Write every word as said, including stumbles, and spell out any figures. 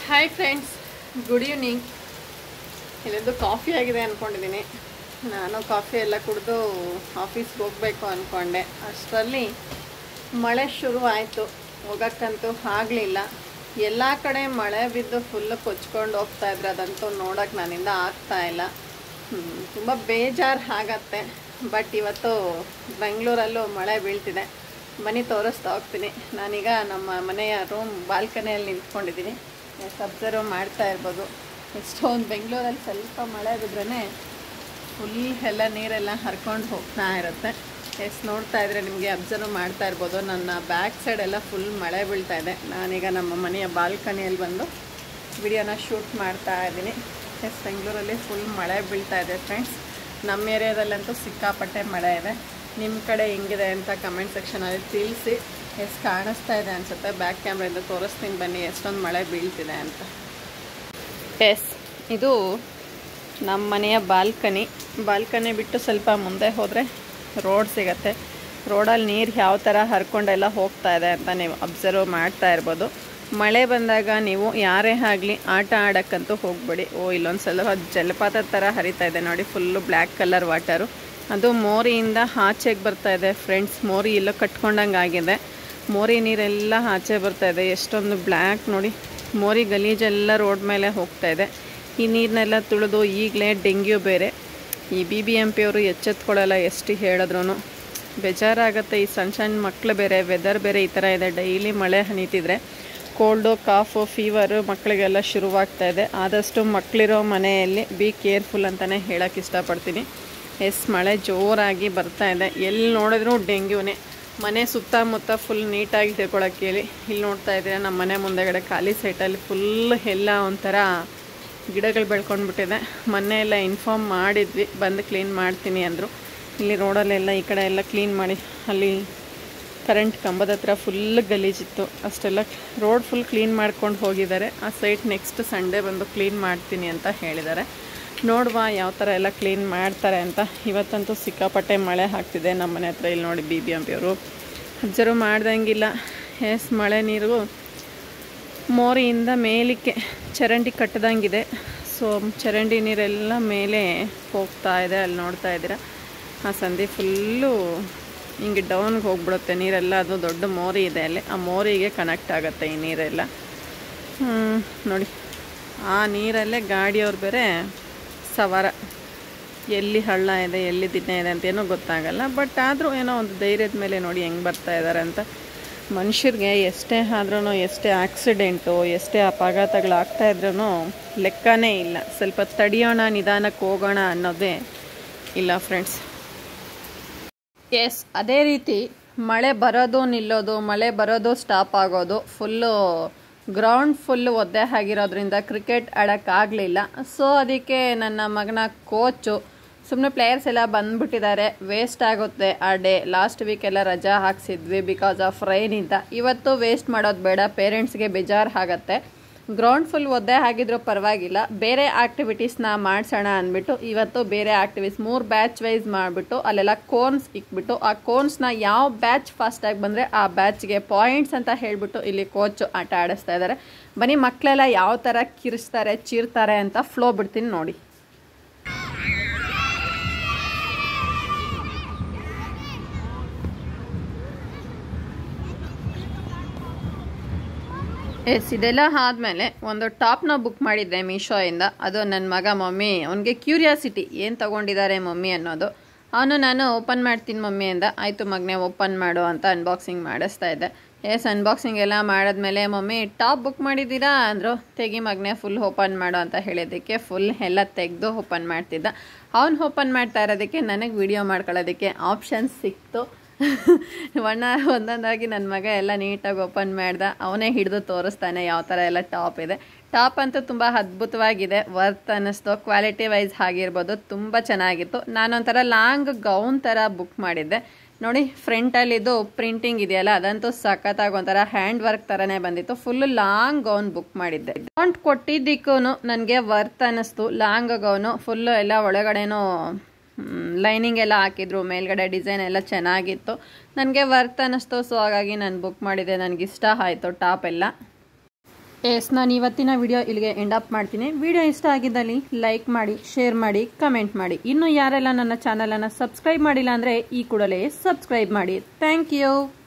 Hi friends, good evening. ಇಲ್ಲೊಂದು coffee ಆಗಿದೆ ಅಂದ್ಕೊಂಡಿದ್ದೀನಿ. ನಾನು ಕಾಫಿ ಎಲ್ಲ ಕುಡಿದು ಆಫೀಸ್ಗೆ ಹೋಗಬೇಕು ಅಂದ್ಕೊಂಡೆ. ಅಷ್ಟರಲ್ಲಿ ಮಳೆ ಶುರು ಆಯಿತು. ಹೋಗೋಕ್ಕಂತೂ ಆಗಲಿಲ್ಲ. ಎಲ್ಲ ಕಡೆ ಮಳೆ ಬಿದ್ದು ಫುಲ್ಲು ಕೊಚ್ಕೊಂಡು ಹೋಗ್ತಾಯಿದ್ರೆ ಅದಂತೂ ನೋಡೋಕ್ಕೆ ನನ್ನಿಂದ ಆಗ್ತಾಯಿಲ್ಲ. ತುಂಬ ಬೇಜಾರು ಆಗತ್ತೆ. ಬಟ್ ಇವತ್ತು ಬೆಂಗಳೂರಲ್ಲೂ ಮಳೆ ಬೀಳ್ತಿದೆ. ಮನೆ ತೋರಿಸ್ತಾ ಹೋಗ್ತೀನಿ. ನಾನೀಗ ನಮ್ಮ ಮನೆಯ ರೂಮ್ ಬಾಲ್ಕನಿಯಲ್ಲಿ ನಿಂತ್ಕೊಂಡಿದ್ದೀನಿ. ಎಷ್ಟು ಅಬ್ಸರ್ವ್ ಮಾಡ್ತಾ ಇರ್ಬೋದು. ಎಷ್ಟೊಂದು ಬೆಂಗಳೂರಲ್ಲಿ ಸ್ವಲ್ಪ ಮಳೆ ಬಿದ್ರೇ ಫುಲ್ ಎಲ್ಲ ನೀರೆಲ್ಲ ಹರ್ಕೊಂಡು ಹೋಗ್ತಾ ಇರುತ್ತೆ. ಎಷ್ಟು ನೋಡ್ತಾ ಇದ್ರೆ ನಿಮಗೆ ಅಬ್ಸರ್ವ್ ಮಾಡ್ತಾ ಇರ್ಬೋದು. ನನ್ನ ಬ್ಯಾಕ್ ಸೈಡೆಲ್ಲ ಫುಲ್ ಮಳೆ ಬೀಳ್ತಾ ಇದೆ. ನಾನೀಗ ನಮ್ಮ ಮನೆಯ ಬಾಲ್ಕನಿಯಲ್ಲಿ ಬಂದು ವಿಡಿಯೋನ ಶೂಟ್ ಮಾಡ್ತಾ ಇದ್ದೀನಿ. ಎಷ್ಟು ಬೆಂಗಳೂರಲ್ಲಿ ಫುಲ್ ಮಳೆ ಬೀಳ್ತಾ ಇದೆ ಫ್ರೆಂಡ್ಸ್. ನಮ್ಮ ಏರಿಯಾದಲ್ಲಂತೂ ಸಿಕ್ಕಾಪಟ್ಟೆ ಮಳೆ ಇದೆ. ನಿಮ್ಮ ಕಡೆ ಹೆಂಗಿದೆ ಅಂತ ಕಮೆಂಟ್ ಸೆಕ್ಷನಲ್ಲಿ ತಿಳಿಸಿ. ಎಷ್ಟು ಕಾಣಿಸ್ತಾ ಇದೆ ಅನಿಸುತ್ತೆ. ಬ್ಯಾಕ್ ಕ್ಯಾಮ್ರಾಯಿಂದ ತೋರಿಸ್ತೀನಿ ಬನ್ನಿ ಎಷ್ಟೊಂದು ಮಳೆ ಬೀಳ್ತಿದೆ ಅಂತ. ಎಸ್, ಇದು ನಮ್ಮ ಮನೆಯ ಬಾಲ್ಕನಿ. ಬಾಲ್ಕನಿ ಬಿಟ್ಟು ಸ್ವಲ್ಪ ಮುಂದೆ ಹೋದರೆ ರೋಡ್ ಸಿಗತ್ತೆ. ರೋಡಲ್ಲಿ ನೀರು ಯಾವ ಥರ ಹರ್ಕೊಂಡೆಲ್ಲ ಹೋಗ್ತಾ ಇದೆ ಅಂತ ನೀವು ಅಬ್ಸರ್ವ್ ಮಾಡ್ತಾ ಇರ್ಬೋದು. ಮಳೆ ಬಂದಾಗ ನೀವು ಯಾರೇ ಆಗಲಿ ಆಟ ಆಡೋಕ್ಕಂತೂ ಹೋಗಬೇಡಿ. ಓ, ಇಲ್ಲೊಂದು ಸ್ವಲ್ಪ ಜಲಪಾತದ ಥರ ಹರಿತಾ ಇದೆ ನೋಡಿ. Full black colour water. ಅದು ಮೋರಿಯಿಂದ ಆಚೆಗೆ ಬರ್ತಾ ಇದೆ ಫ್ರೆಂಡ್ಸ್. ಮೋರಿ ಎಲ್ಲ ಕಟ್ಕೊಂಡಂಗೆ ಆಗಿದೆ. ಮೋರಿ ನೀರೆಲ್ಲ ಆಚೆ ಬರ್ತಾ ಇದೆ. ಎಷ್ಟೊಂದು ಬ್ಲ್ಯಾಕ್ ನೋಡಿ. ಮೋರಿ ಗಲೀಜೆಲ್ಲ ರೋಡ್ ಮೇಲೆ ಹೋಗ್ತಾ ಇದೆ. ಈ ನೀರನ್ನೆಲ್ಲ ತುಳಿದು ಈಗಲೇ ಡೆಂಗ್ಯೂ ಬೇರೆ. ಈ ಬಿ ಬಿ ಎಮ್ ಪಿ ಅವರು ಎಚ್ಚೆತ್ಕೊಳ್ಳಲ್ಲ. ಎಷ್ಟು ಹೇಳಿದ್ರೂ ಬೇಜಾರಾಗುತ್ತೆ. ಈ ಸಣ್ಣ ಸಣ್ಣ ಮಕ್ಕಳು ಬೇರೆ, ವೆದರ್ ಬೇರೆ ಈ ಥರ ಇದೆ. ಡೈಲಿ ಮಳೆ ಹನಿತಿದ್ರೆ ಕೋಲ್ಡು, ಕಾಫು, ಫೀವರು ಮಕ್ಕಳಿಗೆಲ್ಲ ಶುರುವಾಗ್ತಾ ಇದೆ. ಆದಷ್ಟು ಮಕ್ಕಳಿರೋ ಮನೆಯಲ್ಲಿ ಬಿ ಕೇರ್ಫುಲ್ ಅಂತಲೇ ಹೇಳೋಕ್ಕೆ ಇಷ್ಟಪಡ್ತೀನಿ. ಎಸ್, ಮಳೆ ಜೋರಾಗಿ ಬರ್ತಾ ಇದೆ. ಎಲ್ಲಿ ನೋಡಿದ್ರೂ ಡೆಂಗ್ಯೂನೇ. ಮನೆ ಸುತ್ತಮುತ್ತ ಫುಲ್ ನೀಟಾಗಿ ತಿಳ್ಕೊಳಕ್ಕೆ ಹೇಳಿ. ಇಲ್ಲಿ ನೋಡ್ತಾ ಇದ್ದೀರಾ ನಮ್ಮ ಮನೆ ಮುಂದೆಗಡೆ ಖಾಲಿ ಸೈಟಲ್ಲಿ ಫುಲ್ ಎಲ್ಲ ಒಂಥರ ಗಿಡಗಳು ಬೆಳ್ಕೊಂಡ್ಬಿಟ್ಟಿದೆ. ಮೊನ್ನೆ ಎಲ್ಲ ಇನ್ಫಾರ್ಮ್ ಮಾಡಿದ್ವಿ, ಬಂದು ಕ್ಲೀನ್ ಮಾಡ್ತೀನಿ ಅಂದರು. ಇಲ್ಲಿ ರೋಡಲ್ಲೆಲ್ಲ ಈ ಕಡೆ ಎಲ್ಲ ಕ್ಲೀನ್ ಮಾಡಿ, ಅಲ್ಲಿ ಕರೆಂಟ್ ಕಂಬದ ಹತ್ರ ಫುಲ್ ಗಲೀಜಿತ್ತು. ಅಷ್ಟೆಲ್ಲ ರೋಡ್ ಫುಲ್ ಕ್ಲೀನ್ ಮಾಡ್ಕೊಂಡು ಹೋಗಿದ್ದಾರೆ. ಆ ಸೈಟ್ ನೆಕ್ಸ್ಟ್ ಸಂಡೇ ಬಂದು ಕ್ಲೀನ್ ಮಾಡ್ತೀನಿ ಅಂತ ಹೇಳಿದ್ದಾರೆ. ನೋಡುವ ಯಾವ ಥರ ಎಲ್ಲ ಕ್ಲೀನ್ ಮಾಡ್ತಾರೆ ಅಂತ. ಇವತ್ತಂತೂ ಸಿಕ್ಕಾಪಟ್ಟೆ ಮಳೆ ಆಗ್ತಿದೆ ನಮ್ಮ ಮನೆ ಹತ್ರ. ಇಲ್ಲಿ ನೋಡಿ ಬಿ ಬಿ ಎಂ ಪಿ ಅವರು ಅಬ್ಸರ್ವ್ ಮಾಡ್ದಂಗಿಲ್ಲ. ಎಸ್, ಮಳೆ ನೀರು ಮೋರಿಯಿಂದ ಮೇಲಕ್ಕೆ ಚರಂಡಿ ಕಟ್ಟದಂಗಿದೆ. ಸೊ ಚರಂಡಿ ನೀರೆಲ್ಲ ಮೇಲೆ ಹೋಗ್ತಾ ಇದೆ. ಅಲ್ಲಿ ನೋಡ್ತಾ ಇದ್ದೀರಾ ಆ ಸಂದಿ ಫುಲ್ಲು ಹಿಂಗೆ ಡೌನ್ಗೆ ಹೋಗ್ಬಿಡುತ್ತೆ ನೀರೆಲ್ಲ. ಅದು ದೊಡ್ಡ ಮೋರಿ ಇದೆ ಅಲ್ಲಿ. ಆ ಮೋರಿಗೆ ಕನೆಕ್ಟ್ ಆಗುತ್ತೆ ಈ ನೀರೆಲ್ಲ. ನೋಡಿ, ಆ ನೀರಲ್ಲೇ ಗಾಡಿಯವ್ರು ಬೇರೆ ಸವಾರ. ಎಲ್ಲಿ ಹಳ್ಳ ಇದೆ, ಎಲ್ಲಿ ದಿನ ಇದೆ ಅಂತೇನೋ ಗೊತ್ತಾಗಲ್ಲ. ಬಟ್ ಆದರೂ ಏನೋ ಒಂದು ಧೈರ್ಯದ ಮೇಲೆ ನೋಡಿ ಹೆಂಗೆ ಬರ್ತಾ ಇದ್ದಾರೆ ಅಂತ. ಮನುಷ್ಯರಿಗೆ ಎಷ್ಟೇ ಆದ್ರೂ, ಎಷ್ಟೇ ಆಕ್ಸಿಡೆಂಟು, ಎಷ್ಟೇ ಅಪಘಾತಗಳಾಗ್ತಾ ಇದ್ರೂ ಲೆಕ್ಕನೇ ಇಲ್ಲ. ಸ್ವಲ್ಪ ತಡಿಯೋಣ, ನಿಧಾನಕ್ಕೆ ಹೋಗೋಣ ಅನ್ನೋದೇ ಇಲ್ಲ ಫ್ರೆಂಡ್ಸ್. ಎಸ್, ಅದೇ ರೀತಿ ಮಳೆ ಬರೋದು ನಿಲ್ಲೋದು, ಮಳೆ ಬರೋದು ಸ್ಟಾಪ್ ಆಗೋದು. ಫುಲ್ಲು ಗ್ರೌಂಡ್ ಫುಲ್ಲು ಒದ್ದೆ ಆಗಿರೋದ್ರಿಂದ ಕ್ರಿಕೆಟ್ ಆಡೋಕ್ಕಾಗಲಿಲ್ಲ. ಸೊ ಅದಕ್ಕೆ ನನ್ನ ಮಗನ ಕೋಚು ಸುಮ್ಮನೆ ಪ್ಲೇಯರ್ಸ್ ಎಲ್ಲ ಬಂದುಬಿಟ್ಟಿದ್ದಾರೆ, ವೇಸ್ಟ್ ಆಗುತ್ತೆ ಆ ಡೇ. ಲಾಸ್ಟ್ ವೀಕ್ ಎಲ್ಲ ರಜಾ ಹಾಕ್ಸಿದ್ವಿ ಬಿಕಾಸ್ ಆಫ್ ರೈನಿಂದ. ಇವತ್ತು ವೇಸ್ಟ್ ಮಾಡೋದು ಬೇಡ, ಪೇರೆಂಟ್ಸ್ಗೆ ಬೇಜಾರು ಆಗುತ್ತೆ. ಗ್ರೌಂಡ್ ಫುಲ್ ಒದ್ದೆ ಆಗಿದ್ರೂ ಪರವಾಗಿಲ್ಲ, ಬೇರೆ ಆ್ಯಕ್ಟಿವಿಟೀಸ್ನ ಮಾಡಿಸೋಣ ಅಂದ್ಬಿಟ್ಟು ಇವತ್ತು ಬೇರೆ ಆ್ಯಕ್ಟಿವಿಟೀಸ್ ಮೂರು ಬ್ಯಾಚ್ ವೈಸ್ ಮಾಡಿಬಿಟ್ಟು ಅಲ್ಲೆಲ್ಲ ಕೋನ್ಸ್ ಇಕ್ಬಿಟ್ಟು ಆ ಕೋನ್ಸ್ನ ಯಾವ ಬ್ಯಾಚ್ ಫಾಸ್ಟಾಗಿ ಬಂದರೆ ಆ ಬ್ಯಾಚ್ಗೆ ಪಾಯಿಂಟ್ಸ್ ಅಂತ ಹೇಳಿಬಿಟ್ಟು ಇಲ್ಲಿ ಕೋಚು ಆಟ ಆಡಿಸ್ತಾ ಇದ್ದಾರೆ. ಬನ್ನಿ ಮಕ್ಕಳೆಲ್ಲ ಯಾವ ಥರ ಕಿರಿಸ್ತಾರೆ, ಚೀರ್ತಾರೆ ಅಂತ ಫ್ಲೋ ಬಿಡ್ತೀನಿ ನೋಡಿ. ಎಸ್, ಇದೆಲ್ಲ ಆದಮೇಲೆ ಒಂದು ಟಾಪ್ನ ಬುಕ್ ಮಾಡಿದ್ದೆ ಮೀಶೋಯಿಂದ. ಅದು ನನ್ನ ಮಗ ಮಮ್ಮಿ, ಅವನಿಗೆ ಕ್ಯೂರಿಯಾಸಿಟಿ ಏನು ತೊಗೊಂಡಿದ್ದಾರೆ ಮಮ್ಮಿ ಅನ್ನೋದು. ಅವನು ನಾನು ಓಪನ್ ಮಾಡ್ತೀನಿ ಮಮ್ಮಿ ಅಂದ. ಆಯಿತು ಮಗನೇ ಓಪನ್ ಮಾಡು ಅಂತ ಅನ್ಬಾಕ್ಸಿಂಗ್ ಮಾಡಿಸ್ತಾ ಇದ್ದೆ. ಎಸ್, ಅನ್ಬಾಕ್ಸಿಂಗ್ ಎಲ್ಲ ಮಾಡಿದ್ಮೇಲೆ ಮಮ್ಮಿ ಟಾಪ್ ಬುಕ್ ಮಾಡಿದ್ದೀರಾ ಅಂದರು. ತೆಗಿ ಮಗನೇ ಫುಲ್ ಓಪನ್ ಮಾಡು ಅಂತ ಹೇಳಿದ್ದಕ್ಕೆ ಫುಲ್ ಎಲ್ಲ ತೆಗೆದು ಓಪನ್ ಮಾಡ್ತಿದ್ದ. ಅವ್ನು ಓಪನ್ ಮಾಡ್ತಾ ಇರೋದಕ್ಕೆ ನನಗೆ ವಿಡಿಯೋ ಮಾಡ್ಕೊಳ್ಳೋದಕ್ಕೆ ಆಪ್ಷನ್ಸ್ ಸಿಕ್ತು. ಒಣ ಒಂದೊಂದಾಗಿ ನನ್ನ ಮಗ ಎಲ್ಲ ನೀಟಾಗಿ ಓಪನ್ ಮಾಡ್ದ. ಅವನೇ ಹಿಡಿದು ತೋರಿಸ್ತಾನೆ ಯಾವ ಥರ ಎಲ್ಲ ಟಾಪ್ ಇದೆ. ಟಾಪ್ ಅಂತೂ ತುಂಬ ಅದ್ಭುತವಾಗಿದೆ, ವರ್ತ್ ಅನ್ನಿಸ್ತು. ಕ್ವಾಲಿಟಿ ವೈಸ್ ಆಗಿರ್ಬೋದು, ತುಂಬ ಚೆನ್ನಾಗಿತ್ತು. ನಾನೊಂಥರ ಲಾಂಗ್ ಗೌನ್ ಥರ ಬುಕ್ ಮಾಡಿದ್ದೆ ನೋಡಿ. ಫ್ರಂಟಲ್ಲಿದ್ದು ಪ್ರಿಂಟಿಂಗ್ ಇದೆಯಲ್ಲ, ಅದಂತೂ ಸಖತ್ತಾಗಿ ಒಂಥರ ಹ್ಯಾಂಡ್ ವರ್ಕ್ ಥರನೇ ಬಂದಿತ್ತು. ಫುಲ್ಲು ಲಾಂಗ್ ಗೌನ್ ಬುಕ್ ಮಾಡಿದ್ದೆ. ಅಮೌಂಟ್ ಕೊಟ್ಟಿದ್ದಕ್ಕೂ ನನಗೆ ವರ್ತ್ ಅನ್ನಿಸ್ತು. ಲಾಂಗ್ ಗೌನು ಫುಲ್ಲು ಎಲ್ಲ ಒಳಗಡೆನೂ ಲೈನಿಂಗ್ ಎಲ್ಲ ಹಾಕಿದ್ರು, ಮೇಲ್ಗಡೆ ಡಿಸೈನ್ ಎಲ್ಲ ಚೆನ್ನಾಗಿತ್ತು. ನನಗೆ ವರ್ತ್ ಅನ್ನಿಸ್ತು. ಸೊ ಹಾಗಾಗಿ ನಾನು ಬುಕ್ ಮಾಡಿದೆ. ನನಗಿಷ್ಟ ಆಯಿತು ಟಾಪ್ ಎಲ್ಲ. ಎಸ್ ನಾನು ಇವತ್ತಿನ ವಿಡಿಯೋ ಇಲ್ಲಿಗೆ ಎಂಡ್ ಅಪ್ ಮಾಡ್ತೀನಿ. ವಿಡಿಯೋ ಇಷ್ಟ ಆಗಿದ್ದಲ್ಲಿ ಲೈಕ್ ಮಾಡಿ, ಶೇರ್ ಮಾಡಿ, ಕಮೆಂಟ್ ಮಾಡಿ. ಇನ್ನು ಯಾರೆಲ್ಲ ನನ್ನ ಚಾನಲನ್ನು ಸಬ್ಸ್ಕ್ರೈಬ್ ಮಾಡಿಲ್ಲ ಅಂದರೆ ಈ ಕೂಡಲೇ ಸಬ್ಸ್ಕ್ರೈಬ್ ಮಾಡಿ. Thank you.